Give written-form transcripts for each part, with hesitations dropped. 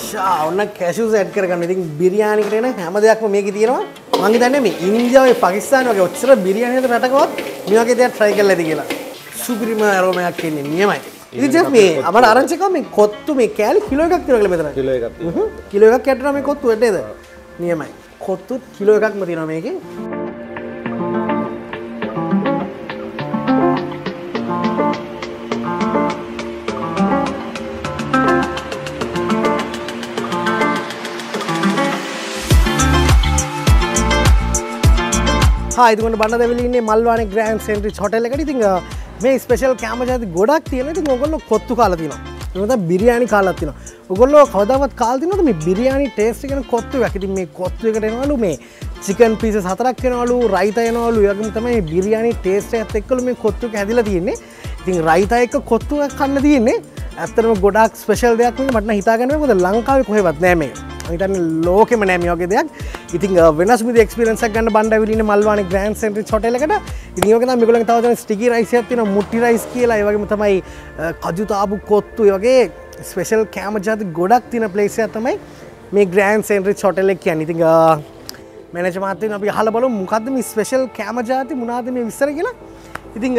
ඔන්න කැෂුස් ඇඩ් කරගන්න. ඉතින් බිරියානි කරේ නම් හැම දෙයක්ම මේකේ තියෙනවා. මම හිතන්නේ මේ ඉන්දියාවේ පාකිස්තාන වගේ ඔච්චර බිරියානි හද රටකවත් මේ වගේ දෙයක් try කරලා ඇති කියලා. සුපිරිම අරෝමයක් එන්නේ නියමයි. ඉතින් ජෙෆ් මේ අපර ආරංචි එකක් මේ කොත්තු මේ කෑලි කිලෝ එකක් තියෙනවා කියලා මෙතන. කිලෝ එකක් තියෙනවා. කිලෝ එකක් කැටනවා මේ කොත්තු නේද? නියමයි. කොත්තු කිලෝ එකක්ම තියෙනවා මේකේ. ඉතින් බණ්ඩදැවිලි ඉන්නේ මල්වානේ ග්‍රෑන්ඩ් සෙන්ට්‍රිච් හොටෙල් එකට. ඉතින් මේ ස්පෙෂල් කෑම ජාති ගොඩක් තියෙනවා. ඉතින් ඕගොල්ලෝ කොත්තු කාලා තියෙනවා. ඒ වගේම බිරියානි කාලා තියෙනවා. ඕගොල්ලෝ කවදාවත් කාලා තියෙනවද මේ බිරියානි ටේස්ට් එක ගැන කොත්තු එකක්. ඉතින් මේ කොත්තු එකට එනවලු මේ චිකන් පීසස් 4ක් එනවලු, රයිතා එනවලු. ඒ වගේම තමයි මේ බිරියානි ටේස්ට් එකත් එක්කලු මේ කොත්තු එක හැදිලා තියෙන්නේ. ඉතින් රයිතා එක්ක කොත්තු එකක් කන්න තියෙන්නේ. ඇත්තටම ගොඩක් ස්පෙෂල් දෙයක් නෙවෙයි. මට නම් හිතා ගන්න බැහැ. මොකද ලංකාවේ කොහෙවත් නෑ මේක. හිතන්නේ ලෝකෙම නෑ මේ වගේ දෙයක්. ඉතින් වෙනස් විදිහේ එක්ස්පීරියන්ස් එකක් ගන්න බණ්ඩදැවිලි ඉන්නේ මල්වානේ ග්‍රෑන්ඩ් සෙන්ට්‍රිච් හොටෙල් එකට. ඉතින් ඒක තමයි මේගොල්ලන්ගේ තව දැන් ස්ටිකි රයිස් එකක් තියෙනවා, මුට්ටි රයිස් කියලා. ඒ වගේම තමයි කජු තාබු කොත්තු. ඒ වගේ ස්පෙෂල් කෑම ජාති ගොඩක් තියෙන ප්ලේස් එකක් තමයි මේ ග්‍රෑන්ඩ් සෙන්ට්‍රිච් හොටෙල් එක කියන්නේ. ඉතින් මැනේජර් මහත්තයා අපි අහලා බලමු මොකද්ද මේ ස්පෙෂල් කෑම ජාති මොනවාද මේ විස්තර කියලා. ඉතින්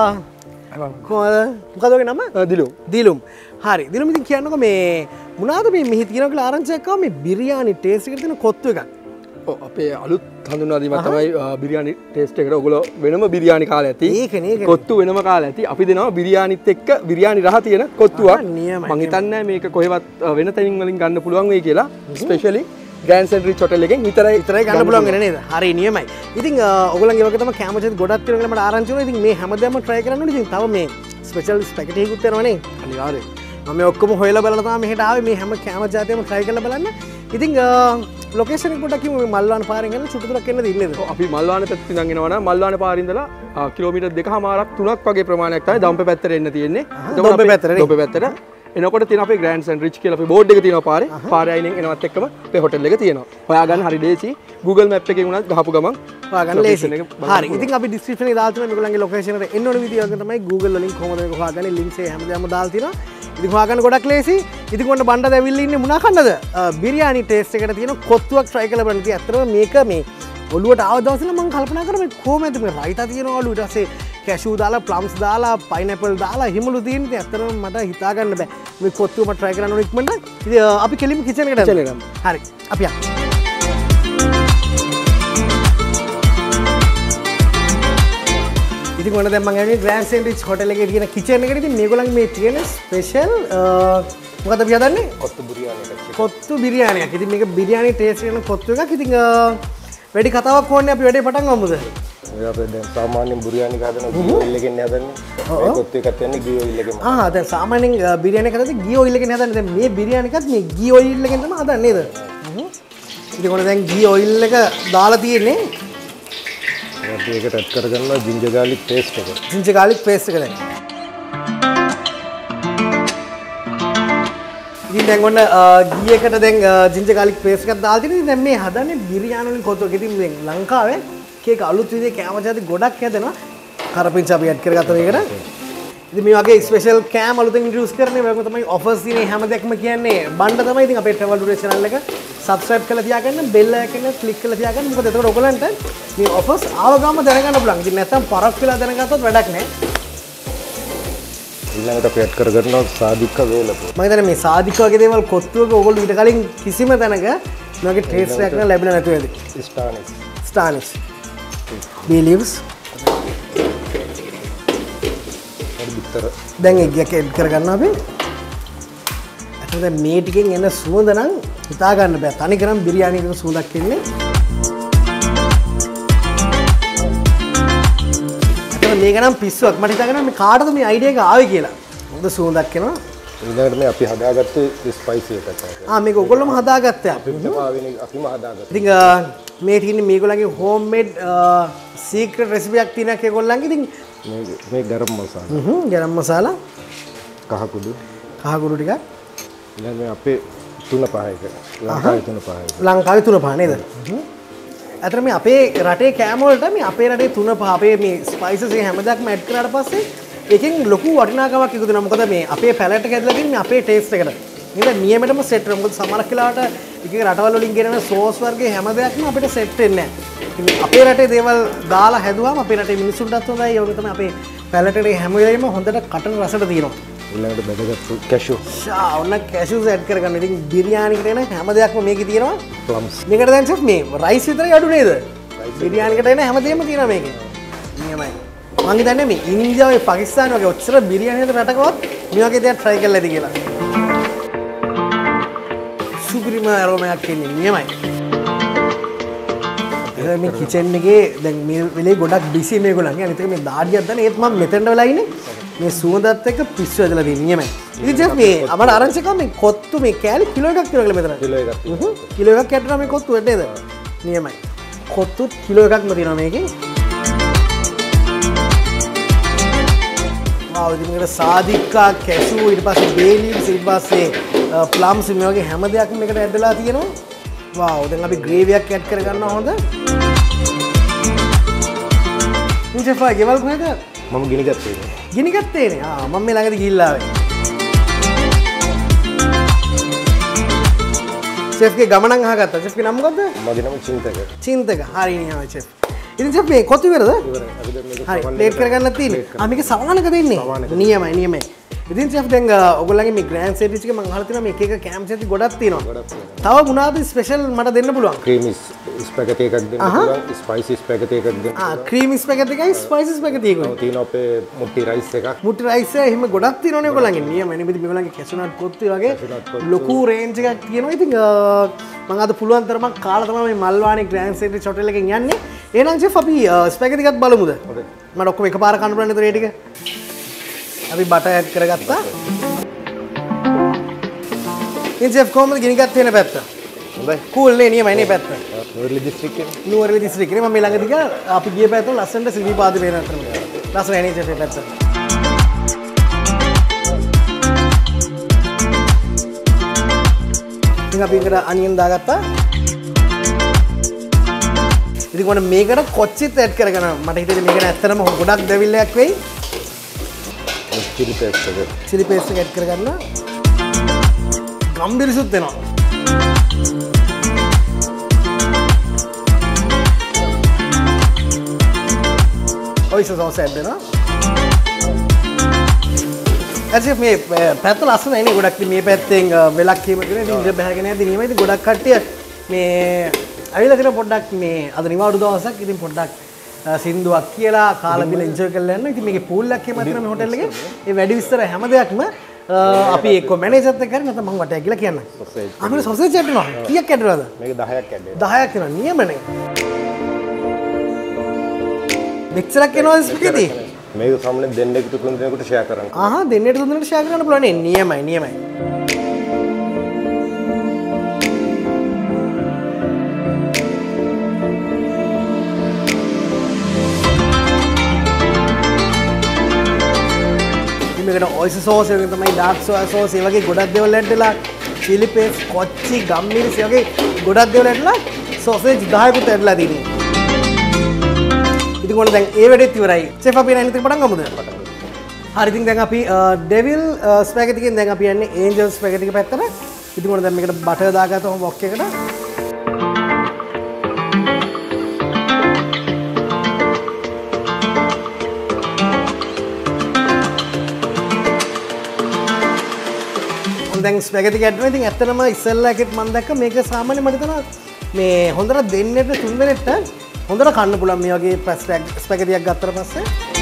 මොකද ඔගේ නම? දිලුම්. හරි. දිලුම් ඉතින් කියන්නකෝ මේ මොනවාද මේ මෙහි තියෙනවා කියලා ආරංචියක් ආවා මේ බිරියානි ටේස්ට් එකට තියෙන කොත්තු එකක්. ඔව් අපේ අලුත් හඳුන්වා දීමක් තමයි බිරියානි ටේස්ට් එකට ඔයගොල්ලෝ වෙනම බිරියානි කාලා ඇති. ඒකනේ. කොත්තු වෙනම කාලා ඇති. අපි දෙනවා බිරියානිත් එක්ක බිරියානි රහ තියෙන කොත්තුවක්. මම හිතන්නේ මේක කොහෙවත් වෙන තැනින් වලින් ගන්න පුළුවන් වෙයි කියලා. ස්පෙෂලි ග්‍රෑන්ඩ් සෙන්ට්‍රිච් හොටෙල් එකෙන් විතරයි ගන්න පුළුවන් වෙන නේද? හරි නියමයි. ඉතින් ඔයගොල්ලන්ගේ වගේ තමයි කැම ජාති ගොඩක් තියෙනවා කියලා මට ආරංචි වුණා. ඉතින් මේ හැමදේම try කරන්න ඕනේ. ඉතින් තව මේ ස්පෙෂල් ස්පැගටි එකකුත් වෙනවනේ. අනිවාර්යයෙන්. මම ඔක්කොම හොයලා බලලා තමයි මෙහෙට ආවේ. මේ හැම කැම ජාතියම try කරලා බලන්න. ඉතින් ලොකේෂන් එක පොඩ්ඩක් කිව්ව මේ මල්වාන පාරෙන් යන චුට්ටු දුරක් එන්න දෙන්නේ නේද? අපි මල්වාන පැත්තෙන් ඉඳන් එනවා නම් මල්වාන පාරේ ඉඳලා කිලෝමීටර් 2කමාරක් 3ක් වගේ ප්‍රමාණයක් තමයි දම්පේ පැත්තට එන්න තියෙන්නේ. දම්පේ පැත්තට. දම්පේ පැත්තට. එනකොට තියෙන අපේ ග්‍රෑන්ඩ් සෙන්ට්‍රිච් කියලා අපේ බෝඩ් එක තියෙනවා පාරේ. පාරේ අයිනෙන් එනවත් එක්කම අපේ හොටෙල් එක තියෙනවා. හොයාගන්න හරි ලේසි. Google Map එකෙන් උනත් ගහපු ගමන් හොයාගන්න ලේසි. හරි. ඉතින් අපි ඩිස්ක්‍රිප්ෂන් එකේ දාලා තියෙනවා මේගොල්ලන්ගේ ලොකේෂන් එකට එන්න ඕන විදිය වගේ තමයි Google වලින් කොහොමද මේක හොයාගන්නේ ලින්ක්ස් ඒ හැමදේම දාලා තියෙනවා. ඉතින් හොයාගන්න ගොඩක් ලේසි. ඉතින් කොන්න බණ්ඩදැවිලි ඉන්නේ මොනා කන්නද? බිරියානි ටේස්ට් එකට තියෙන කොත්තුවක් try කරලා බලන්න. ඉතින් ඇත්තටම මේක මේ ඔළුවට ආව දවසේ මම කල්පනා කරා මේ කොහොමද මේ රයිතා තියෙනවලු ඊට පස්සේ කැෂු දාලා ප්ලම්ස් දාලා පයිනැපල් දාලා හිමලු තියෙන. ඉතින් ඇත්තටම මට හිතා ගන්න බෑ. මේ කොත්තුව මම try කරන්න ඕන ඉක්මනට. ඉතින් අපි කෙලින්ම කිචන් එකට යමු. හරි. අපි යමු. ඉතින් ඔන්න දැන් මම ආවේ ග්‍රෑන්ඩ් සෙන්ට්‍රිච් හොටෙල් එකේ තියෙන කිචන් එකට. ඉතින් මේගොල්ලන්ගේ මේ තියෙන ස්පෙෂල් මොකද අපි හදන්නේ? කොත්තු බිරියානි එකක්. කොත්තු බිරියානියක්. ඉතින් මේක බිරියානි ටේස්ට් කරන කොත්තු එකක්. ඉතින් වැඩි කතාවක් ඕනේ අපි වැඩේ පටන් ගමුද? ඔය අපේ දැන් සාමාන්‍යයෙන් බිරියානි හදන ගී ඔයිල් එකෙන් හදන්නේ. මේ කොත්තු එකක් යන්නේ ගී ඔයිල් එකෙන්. දැන් සාමාන්‍යයෙන් බිරියානි එක හදද්දී ගී ඔයිල් එකෙන් හදන්නේ. දැන් මේ බිරියානි එකත් මේ ගී ඔයිල් එකෙන් තමයි හදන්නේ නේද? ඉතින් ඔන්න දැන් ගී ඔයිල් එක දාලා තියෙන්නේ. අපි ඒකට ඇඩ් කරගන්නවා ජින්ජර් ගාර්ලික් පේස්ට් එක. ජින්ජර් ගාර්ලික් පේස්ට් එක දැන්. ඉතින් දැන් ඔන්න ගී එකට දැන් ජින්ජර් ගාර්ලික් පේස්ට් එකක් දාලා තියෙනවා. දැන් මේ හදන්නේ බිරියානි වලින් කොත්තුවක්. ඉතින් දැන් ලංකාවේ කේක අලුත් විදිහේ කෑම ජාති ගොඩක් හැදෙනවා. කරපිංච අපි ඇඩ් කරගත්තා මේකට. ඉතින් මේ වගේ ස්පෙෂල් කෑම අලුතෙන් ඉන්ට්‍රොඩියුස් කරන්නේ මේක තමයි ඔෆර්ස් තියෙන හැම දෙයක්ම කියන්නේ බණ්ඩ තමයි. ඉතින් අපේ travel tour channel එක subscribe කරලා තියාගන්න, bell icon එක click කරලා තියාගන්න. මොකද එතකොට ඔයගලන්ට මේ ඔෆර්ස් ආව ගාම දැනගන්න පුළුවන්. ඉතින් නැත්තම් පරක් වෙලා දැනගත්තොත් වැඩක් නැහැ. ඊළඟට අපි ඇඩ් කරගන්නවා සාදික වේලපොළ. මම හිතන්නේ මේ සාදික වගේ දේවල් කොත්තුවක ඔයගොල්ලෝ ඊට කලින් කිසිම තැනක මේ වගේ ටේස්ට් එකක් නෑ ලැබෙලා නැතුව ඇති. ස්ටානිෂ් bay leaves දැන් එග්ගයක් ඇඩ් කරගන්න අපි. අතන දැන් මේ ටිකෙන් එන සුවඳ නම් හිතා ගන්න බෑ. තනි කරම් බිරියානි එකක සුවඳක් එන්නේ. අතන මේක නම් පිස්සුවක්. මට හිතා ගන්න මේ කාටද මේ අයිඩියා එක ආවේ කියලා. හොඳ සුවඳක් එනවා. ඊළඟට මේ අපි හදාගත්තේ ස්පයිසි එකක්. මේක ඔයගොල්ලෝම හදාගත්තා. අපිම හදාගත්තා. ඉතින් මේ තියෙන්නේ මේගොල්ලන්ගේ හෝම්මේඩ් සීක්‍රට් රෙසිපි එකක් තියෙනක් ඒගොල්ලන්ගේ. ඉතින් මේ ගරම් මසාලා. ගරම් මසාලා. කහකුඩු ටිකක්. ඊළඟ මේ අපේ තුන පහ එක. ලංකාවේ තුන පහ එක. ලංකාවේ තුන පහ නේද? අතන මේ අපේ රටේ කෑම වලට මේ අපේ රටේ තුන පහ අපේ මේ ස්පයිසස් එක හැමදාම ඇඩ් කරාට පස්සේ එකෙන් ලොකු වටිනාකමක් එකතු වෙනවා. මොකද මේ අපේ පැලට් එක ඇදලා තියෙන්නේ අපේ ටේස්ට් එකට. මේක නියමෙටම සෙට් වෙනවා. මොකද සමහර කාලවට එක එක රටවල් වලින් ගෙනන සෝස් වර්ගයේ හැම දෙයක්ම අපිට සෙට් වෙන්නේ නැහැ. ඉතින් අපේ රටේ දේවල් දාලා හැදුවාම අපේ රටේ මිනිස්සුන්ටත් හොඳයි. ඒ වගේ තමයි අපේ පැලටේ හැම වෙලෙම හොඳට කටන රසට තියෙනවා. ඊළඟට බෙදගත්තු කැෂු. ඔන්න කැෂුස් ඇඩ් කරගන්න. ඉතින් බිරියානිකට එන හැම දෙයක්ම මේකේ තියෙනවා. ප්ලම්ස්. මේකට දැන් ෂෙෆ් මේ රයිස් විතරයි අඩු නේද? බිරියානිකට එන හැමදේම තියෙනවා මේකේ. නියමයි. මම හිතන්නේ මේ ඉන්දියාවේ පාකිස්තාන වගේ ඔච්චර බිරියානි හද රටකවත් මේ වගේ දෙයක් try කරලා ඇති කියලා. සුපිරිම අරෝමයක් එන්නේ නියමයි. මේ කිචන් එකේ දැන් මේ වෙලේ ගොඩක් බිසි මේගොල්ලන්ගේ. අනිත් එක මේ දාඩියක් දාන ඒත් මම මෙතෙන්ට වෙලා ඉන්නේ. මේ සුවඳත් එක්ක පිස්සු ඇදලා තියෙන නියමයි. ඉතින් ජෙෆ් මේ අපර ආරංචි කම මේ කොත්තු මේ කෑලි කිලෝ එකක් කියලා මෙතන. කිලෝ එකක්. කිලෝ එකක් කැටුනා මේ කොත්තු නේද? නියමයි. කොත්තු කිලෝ එකක්ම තියෙනවා මේකේ. ආව ඉතින් මේකට සාදික්කා කැෂු ඊට පස්සේ බේ ලීව්ස් ඊට පස්සේ ප්ලම්ස් මේ වගේ හැම දෙයක්ම මේකට ඇඩ් වෙලා තියෙනවා. වාව් දැන් අපි ග්‍රේවි එකක් ඇඩ් කරගන්නවා හොඳ. ජෙෆ් ආ ගෙවල් කොහෙද? මම ගිනි ගත්තේ. ගිනි ගත්තේ නේ. මම මේ ළඟදී ගිහිල්ලා ආවේ. ෂෙෆ්ගේ ගමනක් අහගත්තා. ෂෙෆ්ගේ නම මොකද්ද? මගේ නම චින්තක. චින්තක. හරි නියමයි ෂෙෆ්. ඉතින් ෂෙෆ් මේ කොතු ඉවරද? ඉවරයි. අපි දැන් මේක හරි. ප්ලේට් කරගන්න තියෙන්නේ. මේක සවානක දෙන්නේ. නියමයි නියමයි. ඉතින් ෂෙෆ් දැන් ඔයගොල්ලන්ගේ මේ ග්‍රෑන්ඩ් සෙට් එකේ මම අහලා තියෙනවා මේක එක කැම් සෙට් ගොඩක් තියෙනවා. තව මොනවාද ස්පෙෂල් මට දෙන්න පුළුවන්? ක්‍රීමි ස්පැගටි එකක් දෙන්න පුළුවන්. ස්පයිසි ස්පැගටි එකක් දෙන්න. ක්‍රීමි ස්පැගටි එකයි ස්පයිසි ස්පැගටි එකයි. තියෙනවා අපේ මුට්ටි රයිස් එකක්. මුට්ටි රයිස් එක එහෙම ගොඩක් තියෙනවනේ ඔයගොල්ලන්ගේ. නියමයි නේ. මේගොල්ලන්ගේ කැෂුනට් කොත්තු වගේ ලොකු රේන්ජ් එකක් තියෙනවා. ඉතින් මම අද පුළුවන් තරමක් කාලා තමයි මේ මල්වානේ ග්‍රෑන්ඩ් සෙට් හොටෙල් එකෙන් යන්නේ. එහෙනම් ෂෙෆ් අපි ස්පැගටි එකත් බලමුද? මට ඔක්කොම එකපාර කන්න පුළුවන් නේද ඒ ටික? අපි බටර් ඇඩ් කරගත්තා. ඉතින් ෂෙෆ් කොහමද ගිනි ගත්තේ වෙන පැත්ත? හොඳයි. කූල් නේ නියමයි නේ පැත්ත. නුවරඑළිය දිස්ත්‍රික්කේ. නුවරඑළිය දිස්ත්‍රික්කේ මම මේ ළඟදී ගියා අපි ගිය පැත්ත ලස්සනට සිරිපාද පේන අතරම. ලස්සනයි නේ ෂෙෆ් පැත්ත. ඉතින් අපි එකට අනියන් දාගත්තා. ඉතින් කොහොමද මේකට කොච්චිත් ඇඩ් කරගෙන මට හිතෙන්නේ මේකට ඇත්තටම ගොඩක් දෙවිල්ලයක් වෙයි. චිලි පේස්ට් එක. චිලි පේස්ට් එක ඇඩ් කරගන්න. ගම්බිරිසුත් වෙනවා. ඔයිස්ටර් සෝස් ඇඩ් වෙනවා. ඇයි මේ පැත්ත ලස්සනයි නේ ගොඩක් මේ පැත්තෙන් වෙලක් කීම කියන ඉතින් ඉඳ බහගෙන යද්දි නියමයි ඉතින් ගොඩක් කට්ටිය මේ ඇවිල්ලා තියෙන පොඩ්ඩක් මේ අද නිවාඩු දවසක් ඉතින් පොඩ්ඩක් සින්දුවක් කියලා කාලා බිල එන්ජොයි කරලා යන්න. ඉතින් මේකේ පූල් එකක් එහෙම තියෙනවා මේ හොටෙල් එකේ. ඒ වැඩි විස්තර හැම දෙයක්ම අපි එක්ක මැනේජර්ත් එක්ක කරේ නැත්නම් මම වටයක් ගිහලා කියන්න. අපිට සොසේජ් ඇඩ් වෙනවා. කීයක් ඇඩ් වෙනවද? මේක 10ක් ඇඩ් වෙනවා. 10ක් වෙනවා නියමනේ. මෙච්චරක් එනවද ස්පෙකටි? මේක සාමාන්‍යයෙන් දෙන්නෙකුට තුන් දෙනෙකුට ෂෙයා කරන්න. දෙන්නෙකුට තුන් දෙනෙකුට ෂෙයා කරන්න පුළුවන් නේ. නියමයි නියමයි. මේකට ඔයිස්ටර් සෝස් එකෙන් තමයි ඩාර්ක් සෝයා සෝස් ඒ වගේ ගොඩක් දේවල් ඇඩ් වෙලා චිලි පේස්ට් කොච්චි ගම්මිරිස් ඒ වගේ ගොඩක් දේවල් ඇඩ් වෙලා සෝසේජ් 10කුත් ඇඩ්ලා තියෙනවා. ඉතින් ඔන්න දැන් ඒ වැඩේත් ඉවරයි. ෂෙෆ් අපි නැනිත් පටන් ගමුද? හරි ඉතින් දැන් අපි ඩෙවිල් ස්පැගටි එකෙන් දැන් අපි යන්නේ ඒන්ජල් ස්පැගටි එක පැත්තට. ඉතින් ඔන්න දැන් මේකට බටර් දාගත්තාම වොක් එකට දැන් ස්පැගටි එකක් ඇඩ් වෙනවා. ඉතින් ඇත්තටම ඉස්සෙල්ලා එකෙත් මම දැක්ක මේක සාමාන්‍ය මට හිතෙනවා මේ හොඳට දෙන්නෙට තුන් දෙනෙට හොඳට කන්න පුළුවන් මේ වගේ ස්පැගටි එකක් ගත්තට පස්සේ.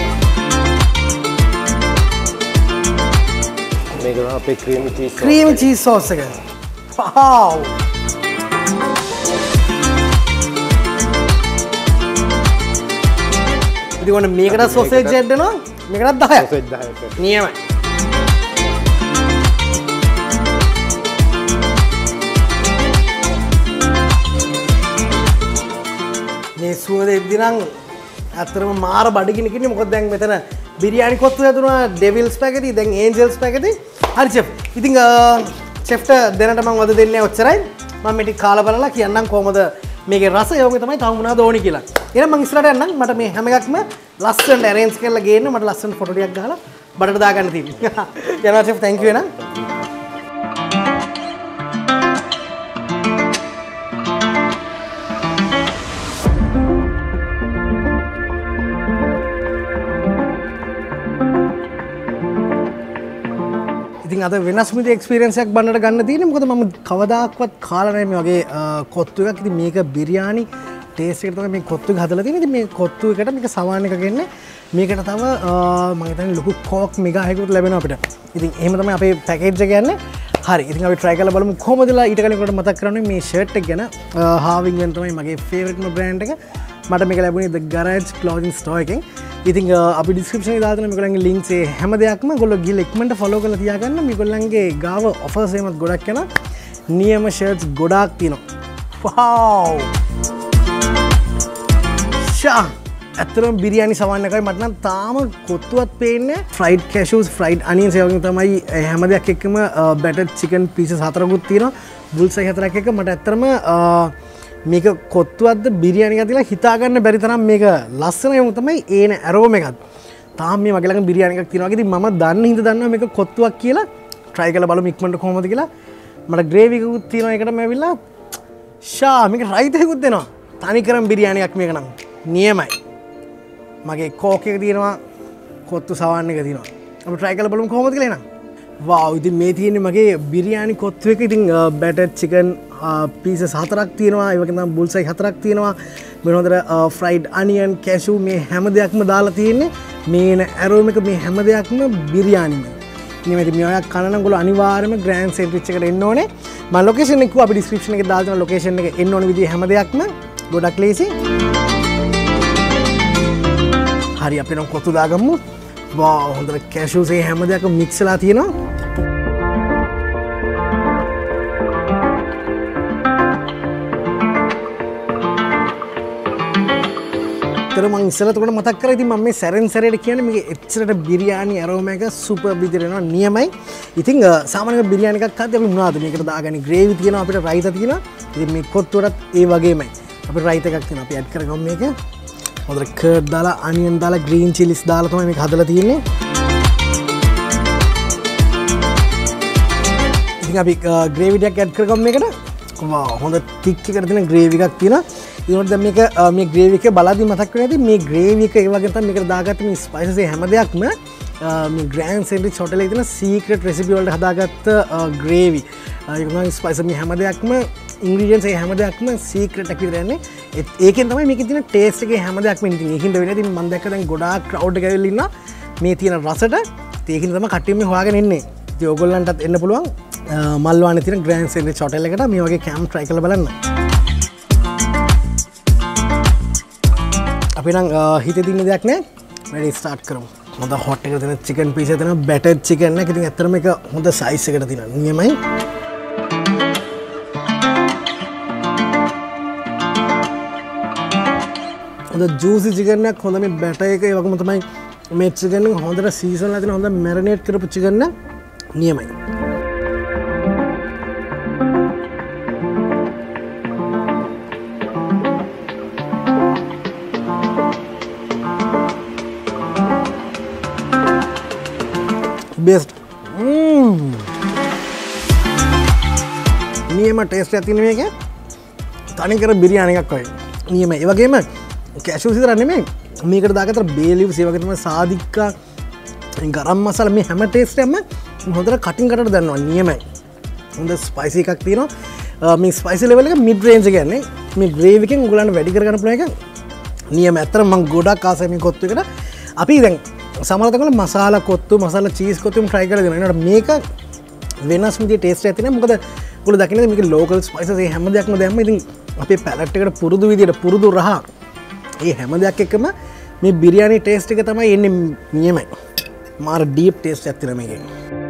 මේක තමයි අපේ creamy cheese sauce. Creamy cheese sauce එක. වව්. ඉතින් ඔන්න මේකට සෝසේජ් ඇඩ් වෙනවා. මේකටත් 10ක්. සෝසේජ් 10ක්. නියමයි. මේ සුවඳ එද්දි නම් ඇත්තටම මාර බඩගිනි කින්නේ. මොකද දැන් මෙතන බිරියානි කොත්තු හැදුනා, ඩෙවිල් ස්පැගටි, දැන් ඒන්ජල් ස්පැගටි. හරි ෂෙෆ්. ඉතින් ෂෙෆ්ට දෙන්නට මම වද දෙන්නේ ඔච්චරයි. මම මේ ටික කාලා බලලා කියන්නම් කොහමද මේකේ රසය වගේ තමයි තව මොනවද ඕනි කියලා. එහෙනම් මම ඉස්සරහට යන්නම්. මට මේ හැම එකක්ම ලස්සනට arrange කරලා ගේන්න. මට ලස්සන ෆොටෝ ටිකක් ගහලා බඩට දාගන්න තියෙනවා. යනවා ෂෙෆ්. thank you එහෙනම්. ඉතින් අද වෙනස් විදිහේ එක්ස්පීරියන්ස් එකක් බන්නට ගන්න තියෙන්නේ. මොකද මම කවදාක්වත් කාලා නැහැ මේ වගේ කොත්තු එකක්. ඉතින් මේක බිරියානි ටේස්ට් එකට තමයි මේ කොත්තු එක හදලා තියෙන්නේ. ඉතින් මේ කොත්තු එකට මේක සවාන් එක ගෙන්නේ. මේකට තව මම හිතන්නේ ලොකු කෝක් මෙගායකට ලැබෙනවා අපිට. ඉතින් එහෙම තමයි අපේ පැකේජ් එක යන්නේ. හරි. ඉතින් අපි try කරලා බලමු කොහොමදලා ඊට කලින් කොට මතක් කරන්නේ මේ ෂර්ට් එක ගැන. හාවින්ගෙන් තමයි මගේ ෆේවරිට්ම බ්‍රෑන්ඩ් එක. මට මේක ලැබුණේ The Garage Clothing Store එකෙන්. ඉතින් අපි ඩිස්ක්‍රිප්ෂන් එකේ දාලා තියෙන මේගොල්ලන්ගේ links ඒ හැම දෙයක්ම ඔයගොල්ලෝ ගිහලා ඉක්මනට follow කරලා තියාගන්න. මේගොල්ලන්ගේ ගාව offers එහෙමත් ගොඩක් යනවා. නියම shirts ගොඩාක් තියෙනවා. wow ෂා ඇත්තටම බිරියානි සවන්න එකයි මට නම් තාම කොත්තුවත් පේන්නේ fried cashews fried onions ඒ වගේ තමයි හැම දෙයක් එක්කම battered chicken pieces හතරකුත් තියෙනවා bullseye හතරක් එක්ක මට ඇත්තටම මේක කොත්තුවක්ද බිරියානි එකක් කියලා හිතා ගන්න බැරි තරම් මේක ලස්සන යමු තමයි ඒන ඇරෝම එකක් තාම මේ මගේ ළඟ බිරියානි එකක් තියෙනවා ඉතින් මම දන්න හින්දා දන්නවා මේක කොත්තුවක් කියලා try කරලා බලමු ඉක්මනට කොහොමද කියලා මට gravy එකකුත් තියෙනවා ඒකටම ඇවිල්ලා ෂා මේක රයිත එකකුත් දෙනවා තනිකරම බිරියානි එකක් මේක නම් නියමයි මගේ කෝක් එක තියෙනවා කොත්තු සවාන් එක තියෙනවා අපි try කරලා බලමු කොහොමද කියලා එනවා wow ඉතින් මේ තියෙන්නේ මගේ බිරියානි කොත්තු එක ඉතින් battered chicken pieces හතරක් තියෙනවා ඒ වගේම තමයි bullseye හතරක් තියෙනවා මේ හොඳට fried onion cashew මේ හැම දෙයක්ම දාලා තියෙන්නේ මේන aroma එක මේ හැම දෙයක්ම බිරියානිමයි ඉතින් මේ ඔයා කන නම් ගොල්ලෝ අනිවාර්යයෙන්ම grand sandwich එකට එන්න ඕනේ මම location එක කිව්වා අපි description එකේ දාලා තියෙන location එක එන්න ඕනේ විදිහ හැම දෙයක්ම ගොඩක් ලේසි හරි අපි නම් කොත්තු දාගමු වා හොඳට cashews ඒ හැම දෙයක්ම mix වෙලා තියෙනවා තර මං ඉස්සෙල්ලා උකට මතක් කරා ඉතින් මම මේ සැරෙන් සැරේට කියන්නේ මේක එච්චරට බිරියානි ඇරෝම එක සුපර් විදිහට එනවා නියමයි ඉතින් සාමාන්‍ය බිරියානි එකක් හදද්දී අපි මොනවද මේකට දාගන්නේ ග්‍රේවි තියෙනවා අපිට රයිත තියෙනවා ඉතින් මේ කොත්තුවටත් ඒ වගේමයි අපිට රයිත එකක් තියෙනවා අපි ඇඩ් කරගමු මේක හොඳට කර්ඩ් දාලා අනියන් දාලා ග්‍රීන් චිලිස් දාලා තමයි මේක හදලා තියෙන්නේ ඉතින් අපි ග්‍රේවි ටිකක් ඇඩ් කරගමු මේකට වා හොඳ තික් එකට තියෙන ග්‍රේවි එකක් තියෙනවා ඊට දැන් මේක මේ ග්‍රේවි එක බලද්දි මතක් වෙන්නේ නැති මේ ග්‍රේවි එක ඒ වගේ තමයි මේකට දාගත්ත මේ ස්පයිසස් ඒ හැම දෙයක්ම මේ ග්‍රෑන්ඩ් සෑන්ඩ්විච් හොටල් එකේ තියෙන සීක්‍රට් රෙසිපි වලට හදාගත්ත ග්‍රේවි ඒක තමයි ස්පයිසස් මේ හැම දෙයක්ම ඉන්ග්‍රීඩියන්ට්ස් ඒ හැම දෙයක්ම සීක්‍රට් එක විතර යන්නේ ඒකෙන් තමයි මේකේ තියෙන ටේස්ට් එකේ හැම දෙයක්ම ඉතින් ඒකින්ද වෙන්නේ ඉතින් මම දැක්ක දැන් ගොඩාක් ක්‍රවුඩ් එක ඇවිල්ලා ඉන්නවා මේ තියෙන රසට ඒකින්ද තමයි කට්ටිය මේ හොයාගෙන ඉන්නේ ඉතින් ඕගොල්ලන්ටත් එන්න පුළුවන් මල්වානේ තියෙන ග්‍රෑන්ඩ් සෑන්ඩ්විච් හොටල් එකට මේ වගේ කැම්ප් try කරලා බලන්න අපි නම් හිතේ දින්න දෙයක් නෑ වැඩි ස්ටාර්ට් කරමු හොඳ හොට් එකකට තියෙන චිකන් පීස් එක තියෙනවා බැටර්ඩ් චිකන් එක ඉතින් ඇත්තටම මේක හොඳ සයිස් එකකට තියෙනවා නියමයි හොඳ ජූසි චිකන් එකක් හොඳ මේ බැටර් එක ඒ වගේම තමයි මේ චිකන් එක හොඳට සීසන්ලා තියෙන හොඳ මැරිනේට් කරපු චිකන් එක නියමයි best නියම ටේස්ට් එකක් තියෙන මේක තනිකර බිරියානි එකක් වගේ නියමයි ඒ වගේම cashews විතර නෙමෙයි මේකට දාගත්ත bay leaves ඒ වගේ තමයි සාදික්කා ගරම් මසාලා මේ හැම ටේස්ට් එකක්ම හොඳට කටින් කටට දැනනවා නියමයි හොඳ ස්පයිසි එකක් තියෙනවා මේ ස්පයිසි ලෙවල් එක මිඩ් රේන්ජ් එක යන්නේ මේ ග්‍රේවි එකෙන් උගලන්ට වැඩි කරගන්න පුළුවන් එක නියම ඇත්තට මම ගොඩක් ආසයි මේ කොත්තු එකට අපි දැන් සමහරවිට මසාලා කොත්තු මසාලා චීස් කොත්තුම try කරලා දෙනවා. ඒනට මේක වෙනස් විදිහේ ටේස්ට් එකක් තියෙනවා. මොකද ඔයගොල්ලෝ දකින්නේ මේක ලෝකල් ස්පයිසස් ඒ හැම දෙයක්ම දැම්ම. ඉතින් අපේ පැලට් එකට පුරුදු විදිහට පුරුදු රහ ඒ හැම දෙයක් එක්කම මේ බිරියානි ටේස්ට් එක තමයි එන්නේ නියමයි. මාර ඩීප් ටේස්ට් එකක් තියෙනවා මේකේ.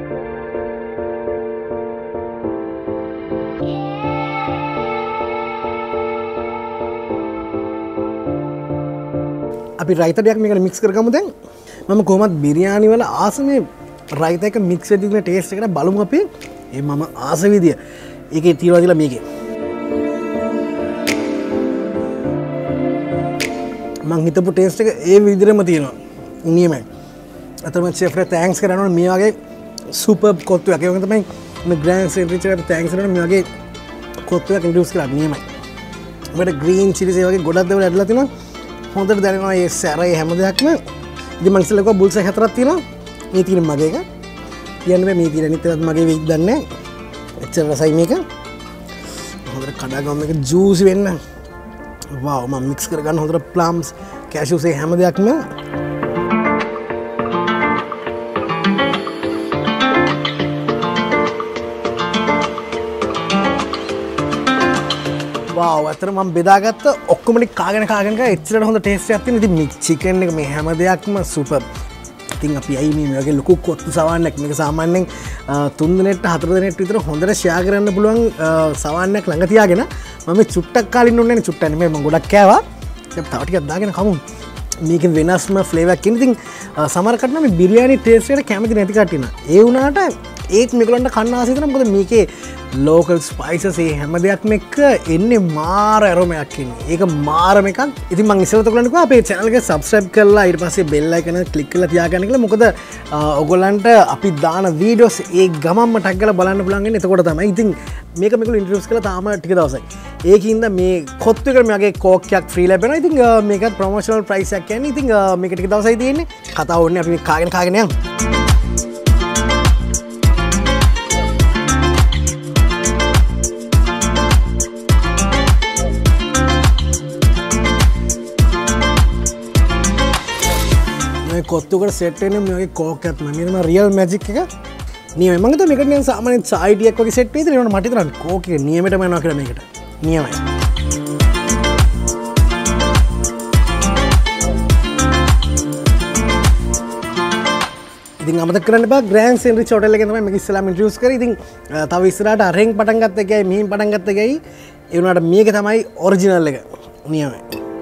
අපි රයිත ටිකක් මේකට මික්ස් කරගමු දැන්. මම කොහොමත් බිරියානි වල ආස මේ රයිත එක මික්ස් වෙද්දී තියෙන ටේස්ට් එකට බලමු අපි. ඒ මම ආස විදිය. ඒකේ තියනවා කියලා මේකේ. මං හිතපු ටේස්ට් එක ඒ විදිහටම තියෙනවා. නියමයි. අතම chef ට thanks කරනවා මේ වගේ superb කොත්තු එකක්. ඒ වගේ තමයි මේ grand sandwich එකට thanks කරනවා මේ වගේ කොත්තු එකක් introduce කරලා නියමයි. අපිට green chilies ඒ වගේ ගොඩක් දේවල් ඇදලා තිනවා. හොඳට දැනෙනවා මේ සැරේ හැම දෙයක්ම. ඉතින් මම ඉස්සෙල්ලා කිව්වා බුල්සයි හතරක් තියෙනවා. මේ තියෙන මගේ එක. කියන්න බෑ මේ තියෙන අනිත් ඒවාත් මගේ වෙයිද දන්නේ එච්චර රසයි මේක හොඳට කඩා ගමු මේක ජූසි වෙන්න වාව් මම මික්ස් කරගන්න හොඳට ප්ලම්ස් කැෂුස් ඒ හැම දෙයක්ම වාව් අතන මම බෙදාගත්ත ඔක්කොම ටික කාගෙන එච්චරට හොඳ ටේස්ට් එකක් තියෙන. ඉතින් මේ චිකන් එක මේ හැම දෙයක්ම සුපර්. ඉතින් අපි අයි මේ වගේ ලොකු කොත්තු සවන්නක් මේක සාමාන්‍යයෙන් 3 දිනෙට 4 දිනෙට විතර හොඳට ෂෙයා කරන්න පුළුවන් සවන්නක් ළඟ තියාගෙන මම මේ චුට්ටක් කාලින්න ඕනේ නේ චුට්ටක් නෙමෙයි මම ගොඩක් කෑවා. දැන් තව ටිකක් දාගෙන කමු. මේකේ වෙනස්ම ෆ්ලේවර් එකක් ඉන්න. ඉතින් සමහර කට්ටිය මේ බිරියානි ටේස්ට් එකට කැමති නැති කට්ටිය නා. ඒ වුණාට ඒත් මේගොල්ලන්ට කන්න ආසයි තමයි. මොකද මේකේ ලෝකල් ස්පයිසස් ඒ හැම දෙයක්ම එක්ක එන්නේ මාර ඇරෝමයක් ඉන්නේ. ඒක මාරම එකක්. ඉතින් මම ඉස්සෙල්ලා ඔයගොල්ලන්ට කිව්වා අපේ channel එක subscribe කරලා ඊට පස්සේ bell icon එක click කරලා තියාගන්න කියලා. මොකද ඔයගොල්ලන්ට අපි දාන videos ඒ ගමම්ම tag කරලා බලන්න පුළුවන් වෙන්නේ. එතකොට තමයි. ඉතින් මේක මේගොල්ලෝ introduce කරලා තාම ටික දවසයි. ඒකින්ද මේ කොත්තු එකට මගේ කෝක් එකක් free ලැබෙනවා. ඉතින් මේකත් promotional price එකක් කියන්නේ. ඉතින් මේක ටික දවසයි තියෙන්නේ. කතාව ඕනේ අපි මේක කාගෙන යමු. කොත්තුකට සෙට් වෙන්නේ මේ කෝක් එකක් නෙමෙයි මේ රියල් මැජික් එක නියමයි මම හිතුවා මේකට නිකන් සාමාන්‍ය චායි ටියක් වගේ සෙට් වෙයිද ඒකට මට හිතනවා කෝක් එක නියමෙටම යනවා කියලා මේකට නියමයි ඉතින් අමතක කරන්න එපා ග්‍රෑන්ඩ් සෙන්රිච් හෝටල් එකෙන් තමයි මේක ඉස්සලාම ඉන්ට්‍රොඩියුස් කරේ ඉතින් තව ඉස්සරහට අරෙන් පටන් ගත්ත එකයි මෙහින් පටන් ගත්ත එකයි ඒ වුණාට මේක තමයි ඔරිජිනල් එක නියමයි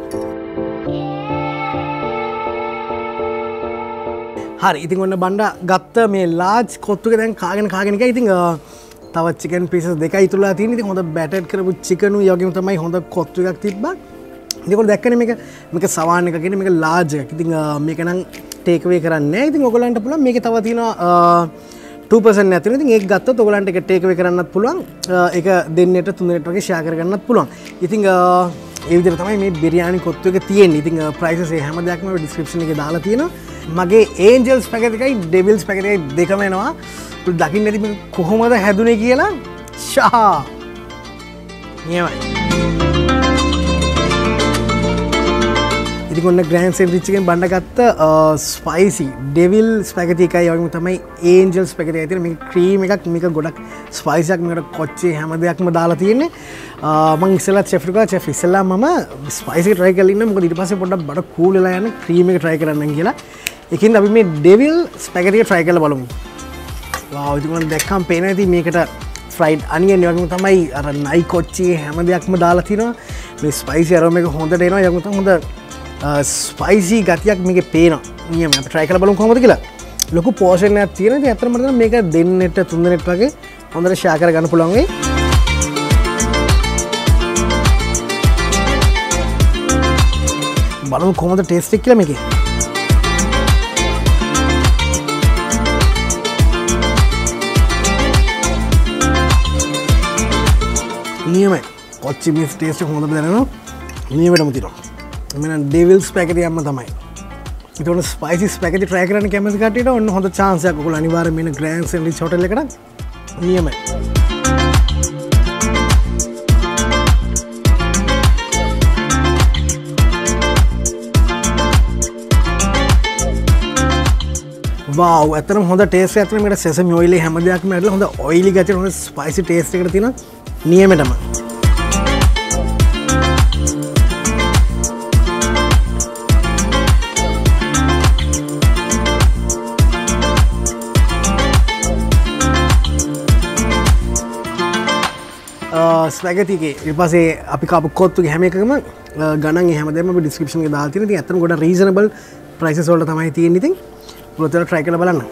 හරි ඉතින් ඔන්න බණ්ඩා ගත්ත මේ ලාජ් කොත්තු එක දැන් කාගෙන ගියා. ඉතින් තව චිකන් පීසස් දෙකයි ඉතුරුලා තියෙනවා. ඉතින් හොඳ බැටර් කරපු චිකන් උයි වගේම තමයි හොඳ කොත්තු එකක් තිබ්බා. ඉතින් ඔයගොල්ලෝ දැක්කනේ මේක සවාන් එක කියන්නේ මේක ලාජ් එකක්. ඉතින් මේක නම් ටේක් අවේ කරන්නේ නැහැ. ඉතින් ඔයගොල්ලන්ට පුළුවන් මේකේ තව තියෙනවා 2% නැතිනේ. ඉතින් ඒක ගත්තොත් ඔයගොල්ලන්ට ඒක ටේක් අවේ කරන්නත් පුළුවන්. ඒක දෙන්නෙට තුනෙට වගේ ෂෙයා කරගන්නත් පුළුවන්. ඉතින් ඒ විදිහට තමයි මේ බිරියානි කොත්තු එක තියෙන්නේ. ඉතින් ප්‍රයිසස් ඒ හැම දෙයක්ම ඩිස්ක්‍රිප්ෂන් එකේ දාලා තියෙනවා. මගේ ඒන්ජල්ස් පැකට් එකයි ඩෙවිල්ස් පැකට් එකයි දෙකම එනවා. ඔයාලා දකින්න ඇති මේක කොහොමද හැදුනේ කියලා. ෂා. නියමයි. ඉතින් ඔන්න ග්‍රෑන්ඩ් සෙන්රිච් එකෙන් බණ්ඩ ගත්ත ස්පයිසි ඩෙවිල් ස්පැගටි එකයි වගේම තමයි ඒන්ජල්ස් පැකට් එකයි තියෙන්නේ. මේක ක්‍රීම් එකක් මේක ගොඩක් ස්පයිසි එකක් මේකට කොච්චේ හැම දෙයක්ම දාලා තියෙන්නේ. මම ඉස්සෙල්ලා චෙෆ් රුකා චෙෆ් ඉස්සෙල්ලා මම ස්පයිසි එක try කරලා ඉන්න මොකද ඊට පස්සේ පොඩ්ඩක් බඩ කූල් වෙලා යන ක්‍රීම් එක try කරන්නම් කියලා. ඒකින්ද අපි මේ ඩෙවිල් ස්පැගටි එක try කරලා බලමු. වාව් ඉතින් මම දැක්කම පේන ඇති මේකට ෆ්‍රයිඩ් අනියන් වගේම තමයි අර නයි කොච්චි හැම දෙයක්ම දාලා තිනවා. මේ ස්පයිසි අරෝම එක හොඳට එනවා. ඒ වගේම තමයි හොඳ ස්පයිසි ගතියක් මේකේ පේනවා. නියම අපි try කරලා බලමු කොහොමද කියලා. ලොකු පෝෂන් එකක් තියෙනවා. ඉතින් අතරම මට මේක දෙන්නෙට තුන් දෙනෙට වගේ හොඳට ෂෙයා කරගන්න පුළුවන් වෙයි. බලමු කොහොමද ටේස්ට් එක කියලා මේකේ. නියමයි. කොච්චි මිස් ටේස්ට් එක හොඳට දැනෙනවා. නියමටම තියෙනවා. මෙන්න ඩෙවිල්ස් පැකට් එකක්ම තමයි. ඒතකොට ස්පයිසි ස්පැගටි try කරන්න කැමති කට්ටියට ඔන්න හොඳ chance එකක්. ඔයගොල්ලෝ අනිවාර්යයෙන් මෙන්න ග්‍රෑන්ඩ් සෙන්රිච් හෝටල් එකට නියමයි. වාව් ඇත්තටම හොඳ ටේස්ට් එකක් තියෙනවා. මේකට සෙසමි ඔයිල් හැම දෙයක්ම ඇදලා හොඳ ඔයිලි ගතිය හොඳ ස්පයිසි ටේස්ට් එකකට තියෙනවා. නියමෙටම. ස්පැගටි එකේ ඊට පස්සේ අපි කාපු කොත්තුගේ හැම එකකම ගණන් ඒ හැමදේම අපි ඩිස්ක්‍රිප්ෂන් එකේ දාලා තියෙනවා. ඉතින් ඇත්තටම ගොඩක් රීසනබල් ප්‍රයිසස් වලට තමයි තියෙන්නේ. ඉතින් ඔයගොල්ලෝ try කරලා බලන්න.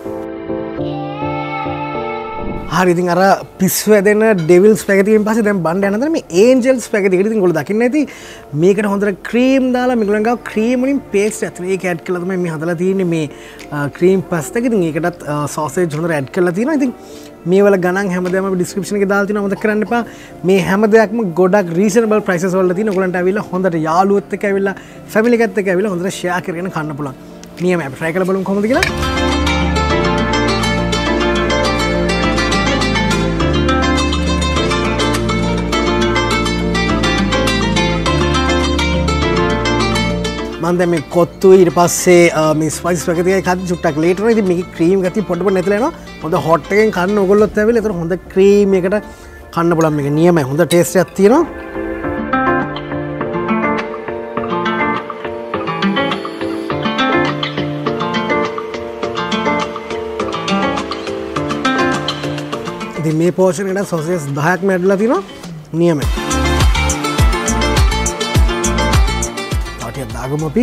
හරි ඉතින් අර පිස්සු ඇදෙන ඩෙවිල්ස් ස්පැගටි එකෙන් පස්සේ දැන් බණ්ඩ යනදර මේ ඒන්ජල්ස් ස්පැගටි එකට ඉතින් ඔයගොල්ලෝ දකින්න ඇති මේකට හොඳට ක්‍රීම් දාලා මේගොල්ලන් ගාව ක්‍රීම් වලින් පේස්ට් ඇතුලේ ඒක ඇඩ් කරලා තමයි මේ හදලා තියෙන්නේ මේ ක්‍රීම් පස්ට් එක. ඉතින් ඒකටත් සෝසේජ් හොඳට ඇඩ් කරලා තියෙනවා. ඉතින් මේ වල ගණන් හැමදේම අපි ඩිස්ක්‍රිප්ෂන් එකේ දාලා තියෙනවා. මතක කරන්න එපා. මේ හැම දෙයක්ම ගොඩක් රීසනබල් ප්‍රයිසස් වල තියෙනවා. ඔයගොල්ලන්ට ඇවිල්ලා හොඳට යාළුවොත් එක්ක ඇවිල්ලා ෆැමිලි එකත් එක්ක ඇවිල්ලා හොඳට ෂෙයා කරගෙන කන්න පුළුවන්. නියමයි අපි try කරලා බලමු කොහොමද කියලා. මම දැන් මේ කොත්තු ඊට පස්සේ මේ ස්පයිස් වගේ ටිකක් හදි චුට්ටක් ලේට් වෙනවා. ඉතින් මේකේ ක්‍රීම් ගතිය පොඩ පොඩ නැතිලා එනවා. හොඳ හොට් එකෙන් කන්න ඕගොල්ලොත් ඇවිල්ලා ඒතර හොඳ ක්‍රීම් එකකට කන්න පුළුවන්. මේක නියමයි. හොඳ ටේස්ට් එකක් තියෙනවා. ඉතින් මේ පෝෂන් එකට සොසේස් 10ක්ම ඇඩ්ලා තියෙනවා. නියමයි. තාටියක් දාගමු අපි.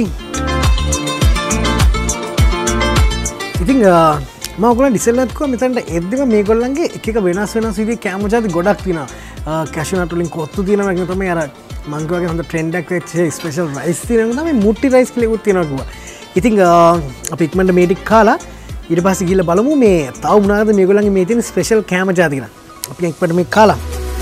ඉතින් මම ඔයගොල්ලන් ඩිසෙල්ලත් කිව්වා මෙතනට එද්දිම මේගොල්ලන්ගේ එක එක වෙනස් විදිහේ කෑම ජාති ගොඩක් තියෙනවා. කැෂු නට් වලින් කොත්තු තියෙනවා. ඒක තමයි අර මං කිව්වාගේ හොඳ ට්‍රෙන්ඩ් එකක් වෙච්ච ස්පෙෂල් රයිස් තියෙනවා. තමයි මුට්ටි රයිස් කියලා එකක් තියෙනවා කිව්වා. ඉතින් අපි ඉක්මනට මේ ටික කාලා ඊට පස්සේ ගිහලා බලමු මේ තව මොනවාද මේගොල්ලන්ගේ මේ තියෙන ස්පෙෂල් කෑම ජාති කියලා. අපි ඉක්මනට මේක කාලා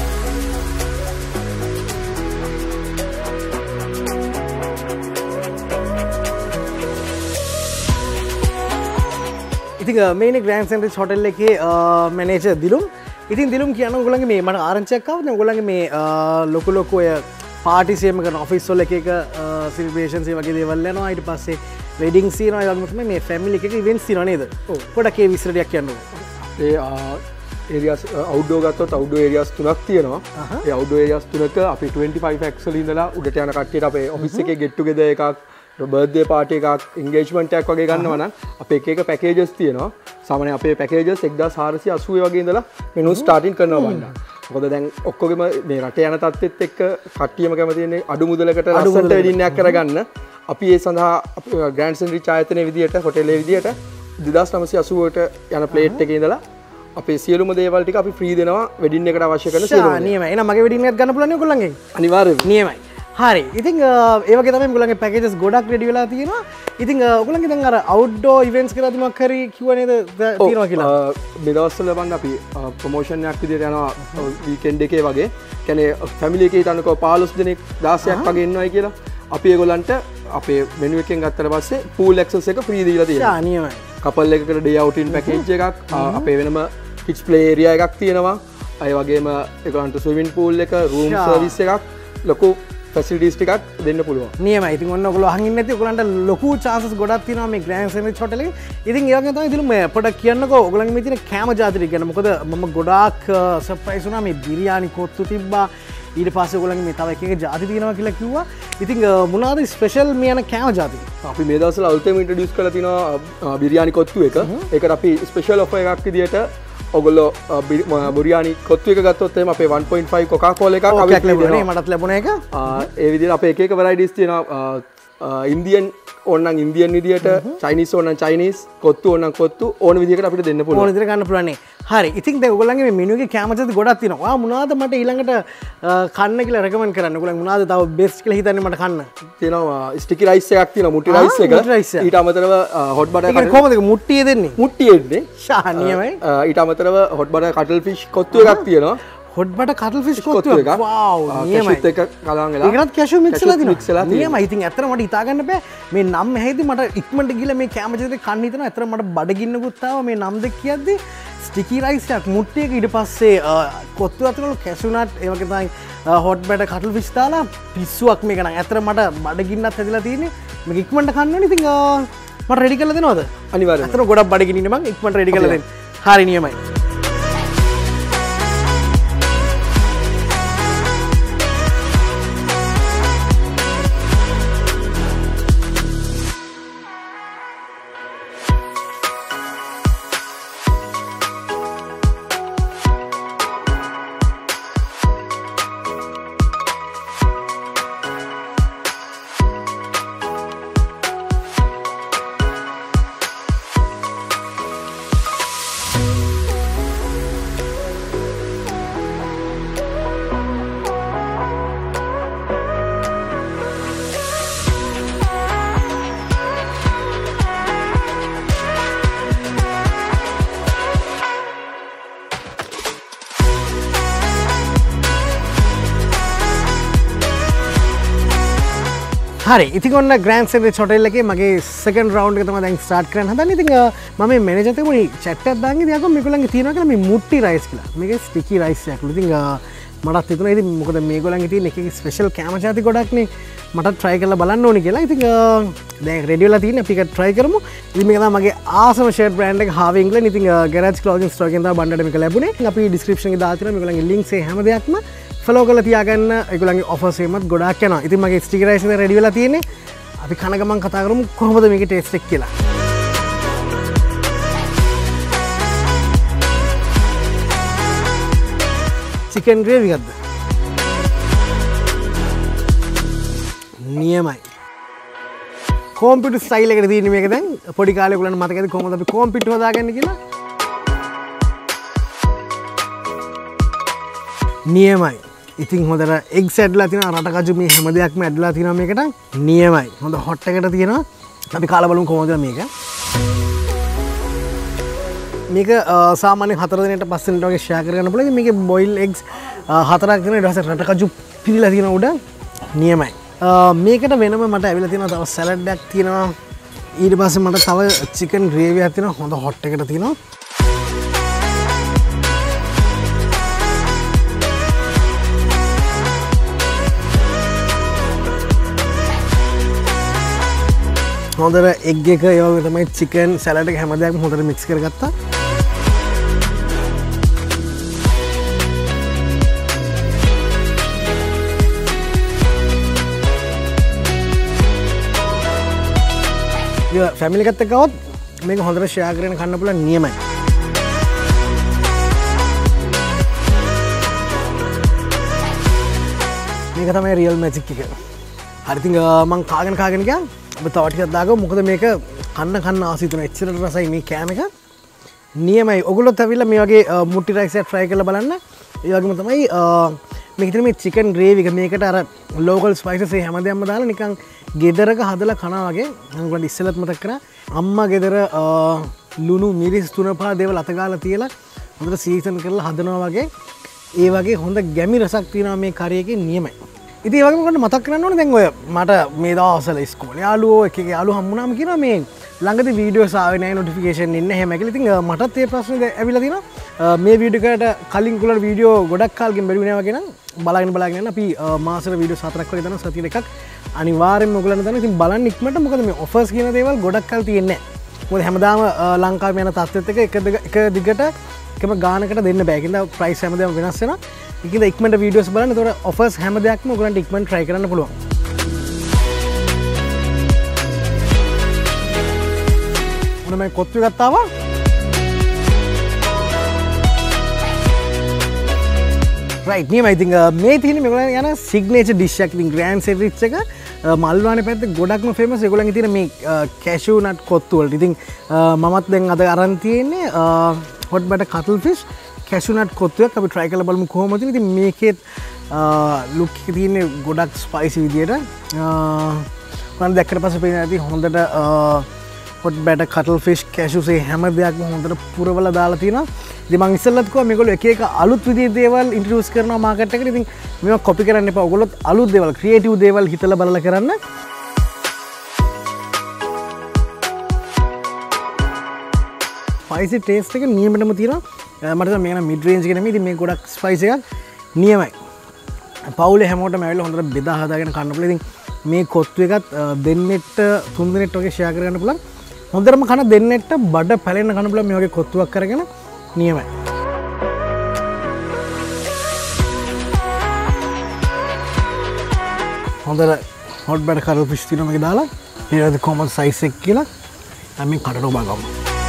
ඉතින් මේනේ ග්‍රෑන්ඩ් සෙන්ට්‍රිච් හොටෙල් එකේ මැනේජර් දිලුම්. ඉතින් දිලුම් කියන ඔයගොල්ලන්ගේ මේ මට ආරංචියක් ආවා. දැන් ඔයගොල්ලන්ගේ මේ ලොකු ලොකු ඔය පාටිස් එහෙම කරන ඔෆිස් වල එක සෙලිබ්‍රේෂන්ස් ඒ වගේ දේවල් යනවා. ඊට පස්සේ වෙඩින්ග්ස් තියෙනවා. ඒ වගේම තමයි මේ ෆැමිලි එකක ඉවෙන්ට්ස් තියෙනවා නේද? ඔව්. පොඩක් ඒ විස්තර ටිකක් කියන්න ඕනේ. ඒ ඒරියාස් අවුට්ඩෝර් ගත්තොත් අවුට්ඩෝර් ඒරියාස් තුනක් තියෙනවා. ඒ අවුට්ඩෝර් ඒරියාස් තුනක අපි 25 ඇක්ස් වල ඉඳලා උඩට යන කට්ටියට අපේ ඔෆිස් එකේ get together එකක් බර්ත්ඩේ පාටි එකක් එන්ගේජ්මන්ට් එකක් වගේ ගන්නවා නම් අපේ එක පැකේජස් තියෙනවා. සාමාන්‍යයෙන් අපේ පැකේජස් 1480 වගේ ඉඳලා මෙනු ස්ටාර්ටින් කරනවා වන්න. මොකද දැන් ඔක්කොගෙම මේ රටේ යන තත්ත්වෙත් එක්ක කට්ටියම කැමති ඉන්නේ අඩු මුදලකට ලස්සනට වෙඩින් එකක් කරගන්න. අපි ඒ සඳහා ග්‍රෑන්ඩ් සෙන්ට්‍රිච් ආයතනයේ විදියට හොටෙලේ විදියට 2980ට යන ප්ලේට් එකේ ඉඳලා අපේ සියලුම දේවල් ටික අපි ෆ්‍රී දෙනවා වෙඩින් එකට අවශ්‍ය කරන සියලුම. නියමයි. එහෙනම් මගේ වෙඩින් එකක් ගන්න පුළුවන් නේ ඔයගොල්ලන්ගෙන්? අනිවාර්යයෙන්ම. නියමයි. හරි. ඉතින් ඒ වගේ තමයි ඔයගොල්ලන්ගේ පැකේජස් ගොඩක් රෙඩි වෙලා තියෙනවා. ඉතින් ඔයගොල්ලන්ගේ දැන් අර අවුට්ඩෝර් ඉවෙන්ට්ස් කියලා මොකක් හරි කිව්වා නේද තියෙනවා කියලා. මේ දවස්වල බලන්න අපි ප්‍රොමෝෂන් එකක් විදියට යනවා වීකෙන්ඩ් එකේ වගේ. කියන්නේ ෆැමිලි එකේ හිටන්නකෝ 15 දෙනෙක් 16ක් වගේ ඉන්නවයි කියලා. අපි ඒගොල්ලන්ට අපේ මෙනු එකෙන් ගත්තට පස්සේ pool access එක free දීලා තියෙනවා. නියමයි. කපල් එකකට day out in package එකක් අපේ වෙනම kids play area එකක් තියෙනවා. ඒ වගේම ඒගොල්ලන්ට swimming pool එක room service එකක් ලොකු ෆැසිලිටිස් ටිකක් දෙන්න පුළුවන්. නියමයි. ඉතින් ඔන්න ඔයගොල්ලෝ අහන් ඉන්නේ නැති ඔයගොල්ලන්ට ලොකු chances ගොඩක් තියෙනවා මේ ග්‍රෑන්ඩ් සෙන්ට්‍රිච් හොටෙල් එකේ. ඉතින් ඒ වගේ තමයි ඉතින් මේ පොඩක් කියන්නකෝ ඔයගොල්ලන්ගේ මේ තියෙන කෑම ජාති ටික ගැන. මොකද මම ගොඩාක් සර්ප්‍රයිස් වුණා මේ බිරියානි කොත්තු තිබ්බා. ඊට පස්සේ ඔයගොල්ලන්ගේ මේ තව එක එක ජාති තියෙනවා කියලා කිව්වා. ඉතින් මොනවාද ස්පෙෂල් මේ යන කෑම ජාති? අපි මේ දවස්වල අලුතෙන් ඉන්ට්‍රොඩියුස් කරලා තිනවා බිරියානි කොත්තු එක. ඒකට අපි ස්පෙෂල් ඔෆර් එකක් විදියට ඔගොල්ලෝ බුරියානි කොත්තු එක ගත්තොත් එහෙම අපේ 1.5 කොකා කෝලා එකක් අපිට ලැබුණා. මටත් ලැබුණ එක. ඒ විදිහට අපේ එක එක varieties තියෙනවා. ඉන්දියන් ඕනනම් ඉන්දියන් විදියට, චයිනීස් ඕනනම් චයිනීස්, කොත්තු ඕනනම් කොත්තු ඕන විදිහකට අපිට දෙන්න පුළුවන්. ඕන විදිහට ගන්න පුළුවන් නේ. හරි. ඉතින් දැන් ඔයගොල්ලන්ගේ මේ මෙනු එකේ කෑම ජාති ගොඩක් තියෙනවා. ඔයා මොනවද මට ඊළඟට කන්න කියලා රෙකමන්ඩ් කරන්න? ඔයගොල්ලන් මොනවද තව බෙස්ට් කියලා හිතන්නේ මට කන්න? තියෙනවා ස්ටිකි රයිස් එකක් තියෙනවා, මුට්ටි රයිස් එක. ඊට අමතරව හොට් බටර් ඒක කොහමද මුට්ටිය දෙන්නේ? මුට්ටිය එන්නේ. ශානියමයි. ඊට අමතරව hot butter cuttlefish kottu එකක් තියෙනවා. Hot butter cuttlefish kottu එකක්. වව් නියමයි. කැෂුත් එක කලවම් වෙලා. ඒකත් කැෂු මික්ස් වෙලා තියෙනවා. නියමයි. ඉතින් ඇත්තට මට හිතා ගන්න බෑ. මේ නම් ඇහෙද්දි මට ඉක්මනට ගිහලා මේ කැම ජාති කන්න හිතනවා. ඇත්තට මට බඩගින්නකුත් ආවා මේ නම් දෙක කියද්දි. ස්ටිකි රයිස් එකක් මුට්ටි එක ඊට පස්සේ කොත්තු අතරවල කැෂු නට් ඒ වගේ තමයි හොට් බටර් කටල් ෆිෂ් දාලා පිස්සුවක් මේක නම්. ඇත්තට මට බඩගින්නත් හැදිලා තියෙන්නේ. මේක ඉක්මනට කන්න ඕනේ. ඉතින් මට රෙඩි කරලා දෙනවද? අනිවාර්යයෙන්. ඇත්තට ගොඩක් බඩගින්න ඉන්නේ මං ඉක්මනට රෙඩි කරලා දෙන්න. හරි නියමයි. හරි ඉතින් ඔන්න ග්‍රෑන්ඩ් සෙන්ට්‍රිච් හොටෙල් එකේ මගේ සෙකන්ඩ් රවුන්ඩ් එක තමයි දැන් ස්ටාර්ට් කරන්න හදන්නේ. ඉතින් මම මේ මැනේජර් එක්ක පොඩි chat එකක් දාගෙන ඉතින් මේගොල්ලන්ගේ තියෙනවා කියලා මේ මුට්ටි රයිස් කියලා. මේකේ ස්ටිකි රයිස් එකක්. ඉතින් මටත් හිතුණා ඉතින් මොකද මේගොල්ලන්ගේ තියෙන එක එක ස්පෙෂල් කෑම ජාති ගොඩක් නේ. මට try කරලා බලන්න ඕනි කියලා. ඉතින් දැන් ready වෙලා තියෙන්නේ අපි ඒක try කරමු. ඉතින් මේක තමයි මගේ awesome shirt brand එක Harvey England. ඉතින් garage clothing store එකෙන් තමයි බණ්ඩට මේක ලැබුණේ. ඉතින් අපි description එකේ දාලා තියෙනවා මේගොල්ලන්ගේ links ඒ හැම දෙයක්ම follow කරලා තියාගන්න. ඒගොල්ලන්ගේ offers එමත් ගොඩාක් යනවා. ඉතින් මගේ sticker rice එක ready වෙලා තියෙන්නේ. අපි කන ගමන් කතා කරමු කොහොමද මේකේ taste එක කියලා. chicken gravy එකක්ද? නියමයි. කොම්පියුටර් ස්ටයිල් එකට තියෙන මේක දැන් පොඩි කාලේ ඔයගොල්ලන්ට මතකද කොහොමද අපි කොම්පියුටර් හදාගන්නේ කියලා? නියමයි. ඉතින් හොඳට එග්ස් ඇඩ්ලා තියෙනවා රට කජු මේ හැම දෙයක්ම ඇඩ්ලා තියෙනවා මේකට. නියමයි. හොඳ හොට් එකට තියෙනවා. අපි කාලා බලමු කොහොමද මේක. මේක සාමාන්‍යයෙන් 4 දිනකට 5 දිනකට වගේ ෂෙයා කරගන්න පුළුවන්. ඉතින් මේකේ බොයිල් එග්ස් 4ක් තියෙනවා. ඊට පස්සේ රට කජු පිරීලා තියෙනවා උඩ. නියමයි. මේකට වෙනම මට ඇවිල්ලා තියෙනවා තව සැලඩ් එකක් තියෙනවා. ඊට පස්සේ මට තව චිකන් ග්‍රේවි එකක් තියෙනවා. හොඳ හොට් එකට තියෙනවා. හොඳට එග් එක ඒ වගේ තමයි චිකන් සැලඩ් එක හැම දෙයක්ම හොඳට මික්ස් කරගත්තා. ෆැමිලි එකත් එක්ක આવොත් මේක හොඳට ෂෙයා කරගෙන කන්න පුළුවන් නියමයි. මේක තමයි රියල් මැජික් එක. හරි ඉතින් මං කාගෙන ගියා. ඔබ තව ටිකක් දාගමු. මොකද මේක කන්න ආසයි තුන එච්චරට රසයි මේ කෑම එක. නියමයි. ඔයගොල්ලොත් ඇවිල්ලා මේ වගේ මුට්ටි රයිස් එක try කරලා බලන්න. ඒ වගේම තමයි මේක තියෙන මේ චිකන් ග්‍රේවි එක මේකට අර ලෝකල් ස්පයිසස් ඒ හැමදේම දාලා නිකන් ගෙදරක හදලා කනවා වගේ. මම ගොඩක් ඉස්සෙල්ලත් මතක් කරා අම්මා ගෙදර ලුණු මිරිස් තුන පහ දේවල් අත ගාලා තියලා හොඳට සීසන් කරලා හදනවා වගේ. ඒ වගේ හොඳ ගැමි රසක් තියෙනවා මේ කරි එකේ නියමයි. ඉතින් ඒ වගේම කොට මතක් කරන්න ඕනේ දැන් ඔය මට මේ දවස්වල ඉස්කෝලේ යාළුවෝ එක යාළුවෝ හම්බුනාම කියනවා මේ ළඟදී වීඩියෝස් ආවේ නැහැ නොටිෆිකේෂන් එන්නේ නැහැ කියලා. ඉතින් මටත් ඒ ප්‍රශ්නේ ඇවිල්ලා තියෙනවා. මේ වීඩියෝ එකට කලින් කුලර වීඩියෝ ගොඩක් කාලෙකින් බැලුවේ නැහැ වගේ නම් බලාගෙන යන අපි මාසෙට වීඩියෝ 4ක් වගේ දානවා සතියේ එකක්. අනිවාර්යෙන්ම ඔයගොල්ලන්ට දානවා. ඉතින් බලන්න ඉක්මනට මොකද මේ ඔෆර්ස් කියන දේවල් ගොඩක් කල් තියෙන්නේ නැහැ. මොකද හැමදාම ලංකාවේ යන තත්ත්වෙත් එක දිගට එකම ගානකට දෙන්න බෑ. ඒකින්ද ප්‍රයිස් හැමදාම වෙනස් වෙනවා. ඒකින්ද ඉක්මනට වීඩියෝස් බලන්න. ඒතකොට ඔෆර්ස් හැම දෙයක්ම ඔයගොල්ලන්ට ඉක්මනට try කරන්න පුළුවන්. මොන මේ කොත්තු ගත්තාවා? right නියමයි. ඉතින් මේ තියෙන මේගොල්ලන් යන සිග්නේචර් ඩිෂ් එකක්. ඉතින් ග්‍රෑන්ඩ් සෙන්ඩ්විච් එක මල්වානේ පැත්තේ ගොඩක්ම ෆේමස්. ඒගොල්ලන්ගේ තියෙන මේ කැෂු නට් කොත්තු වලට. ඉතින් මමත් දැන් අද අරන් තියෙන්නේ hot butter cuttlefish cashew nut කොත්තුවක්. අපි try කරලා බලමු කොහොමද. ඉතින් මේකේ ලුක් එක තියෙන්නේ ගොඩක් ස්පයිසි විදියට. මම දැක්කට පස්සේ පේන ඇති හොඳට hot butter cuttlefish cashews ඒ හැම දෙයක්ම හොඳට පුරවලා දාලා තියෙනවා. ඉතින් මම ඉස්සෙල්ලත් කිව්වා මේගොල්ලෝ එක එක අලුත් විදිහේ දේවල් ඉන්ට්‍රොඩියුස් කරනවා මාකට් එකට. ඉතින් මේවා කොපි කරන්න එපා. ඔයගොල්ලොත් අලුත් දේවල් ක්‍රියේටිව් දේවල් හිතලා බලලා කරන්න. ස්පයිසි ටේස්ට් එක නියමටම තියෙනවා. මට නම් මේක නම් මිඩ් රේන්ජ් එක නෙමෙයි. ඉතින් මේක ගොඩක් ස්පයිසි එකක්. නියමයි. පවුලේ හැමෝටම ඇවිල්ලා හොඳට බෙදා හදාගෙන කන්න පුළුවන්. ඉතින් මේ කොත්තු එකත් දෙන්නෙට 3 දිනෙට වගේ ෂෙයා කරගන්න පුළුවන්. හොඳටම කන දෙන්නෙට බඩ පැලෙන්න කන්න පුළුවන් මේ වගේ කොත්තුවක් කරගෙන. නියමයි. හොඳට hot butter cuttlefish තියෙනවා මේක දාලා. ඊළඟට කොහොමද සයිස් එක කියලා මම මේ කටට ඔබ ගමු.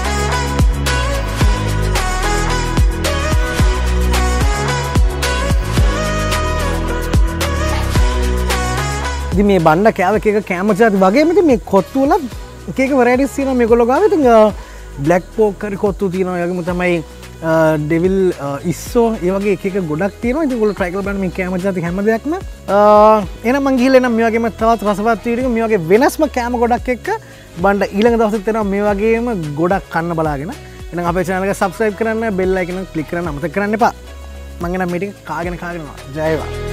ඉතින් මේ බණ්ඩ කෑව එක කෑම ජාති වගේම ඉතින් මේ කොත්තු වල එක එක varieties තියෙනවා මේගොල්ලෝ ගාව. ඉතින් black pork curry කොත්තු තියෙනවා. ඒ වගේම තමයි ඩෙවිල් ඉස්සෝ ඒ වගේ එක එක ගොඩක් තියෙනවා. ඉතින් ඔයගොල්ලෝ try කරලා බලන්න මේ කෑම ජාති හැම දෙයක්ම. එහෙනම් මං ගිහලා එනම් මේ වගේම තවත් රසවත් වීඩියෝ මේ වගේ වෙනස්ම කෑම ගොඩක් එක්ක බණ්ඩ ඊළඟ දවසෙත් එනවා මේ වගේම ගොඩක් කන්න බලාගෙන. එහෙනම් අපේ channel එක subscribe කරන්න, bell icon එක click කරන්න අමතක කරන්න එපා. මං එනම් මේ ටික කාගෙන යනවා. ජය වේවා.